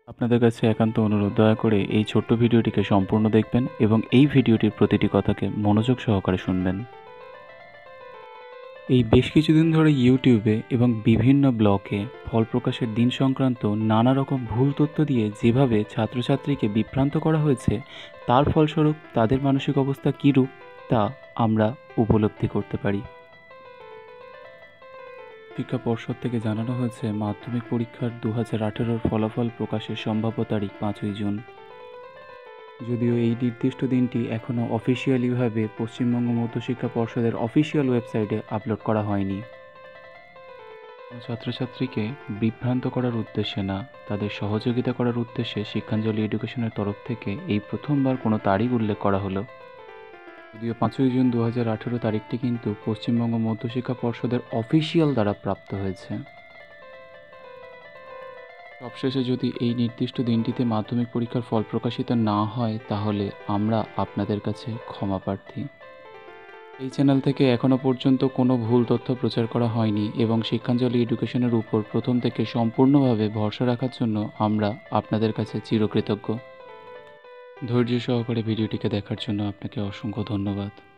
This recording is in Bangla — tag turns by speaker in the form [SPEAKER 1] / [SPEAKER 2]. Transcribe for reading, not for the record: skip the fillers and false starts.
[SPEAKER 1] আপনাদের কাছে একান্ত অনুরোধ, দয়া করে এই ছোট্ট ভিডিওটিকে সম্পূর্ণ দেখবেন এবং এই ভিডিওটির প্রতিটি কথাকে মনোযোগ সহকারে শুনবেন। এই বেশ কিছুদিন ধরে ইউটিউবে এবং বিভিন্ন ব্লগে ফল প্রকাশের দিন সংক্রান্ত নানা রকম ভুল তথ্য দিয়ে যেভাবে ছাত্রছাত্রীকে বিভ্রান্ত করা হয়েছে, তার ফলস্বরূপ তাদের মানসিক অবস্থা কীরূপ তা আমরা উপলব্ধি করতে পারি। শিক্ষা পর্ষদ থেকে জানানো হয়েছে মাধ্যমিক পরীক্ষার 2018 ফলাফল প্রকাশের সম্ভাব্য তারিখ 5ই জুন। যদিও এই নির্দিষ্ট দিনটি এখনও অফিসিয়ালিভাবে পশ্চিমবঙ্গ মধ্যশিক্ষা পর্ষদের অফিসিয়াল ওয়েবসাইটে আপলোড করা হয়নি। ছাত্রছাত্রীকে বিভ্রান্ত করার উদ্দেশ্যে না, তাদের সহযোগিতা করার উদ্দেশ্যে শিক্ষাঞ্জলি এডুকেশনের তরফ থেকে এই প্রথমবার কোনো তারিখ উল্লেখ করা হলো। যদিও 5ই জুন 2018 তারিখটি কিন্তু পশ্চিমবঙ্গ মধ্যশিক্ষা পর্ষদের অফিসিয়াল দ্বারা প্রাপ্ত হয়েছে। সবশেষে যদি এই নির্দিষ্ট দিনটিতে মাধ্যমিক পরীক্ষার ফল প্রকাশিত না হয়, তাহলে আমরা আপনাদের কাছে ক্ষমা প্রার্থী। এই চ্যানেল থেকে এখনও পর্যন্ত কোনো ভুল তথ্য প্রচার করা হয়নি এবং শিক্ষাঞ্জলি এডুকেশনের উপর প্রথম থেকে সম্পূর্ণভাবে ভরসা রাখার জন্য আমরা আপনাদের কাছে চিরকৃতজ্ঞ। ধৈর্য সহকারে ভিডিওটিকে দেখার জন্য আপনাকে অসংখ্য ধন্যবাদ।